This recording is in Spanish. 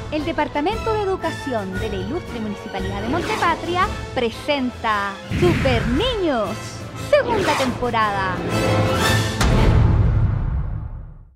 El Departamento de Educación de la Ilustre Municipalidad de Montepatria presenta Super Niños, segunda temporada.